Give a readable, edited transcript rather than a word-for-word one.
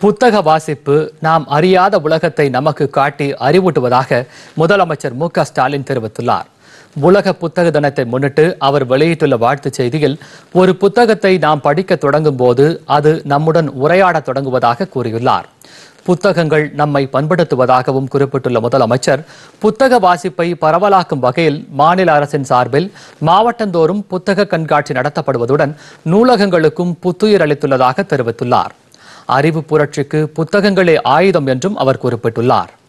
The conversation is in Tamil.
புத்தக வாசிப்பு நாம் அறியாத உலகத்தை நமக்கு காட்டி அறிவூட்டுவதாக முதலமைச்சர் மு.க.ஸ்டாலின் தெரிவித்துள்ளார். உலக புத்தக தினத்தை முன்னிட்டு அவர் வெளியிட்டுள்ள வாழ்த்துச் செய்தியில், ஒரு புத்தகத்தை நாம் படிக்க தொடங்கும் போது அது நம்முடன் உரையாட தொடங்குவதாக கூறியுள்ளார். புத்தகங்கள் நம்மை பண்படுத்துவதாகவும் குறிப்பிட்டுள்ள முதலமைச்சர், புத்தக வாசிப்பை பரவலாக்கும் வகையில் மாநில அரசின் சார்பில் மாவட்டந்தோறும் புத்தக கண்காட்சி நடத்தப்படுவதுடன் நூலகங்களுக்கும் புத்துயிர் அளித்துள்ளதாக தெரிவித்துள்ளார். அறிவு புரட்சிக்கு புத்தகங்களே ஆயுதம் என்றும் அவர் குறிப்பிட்டுள்ளார்.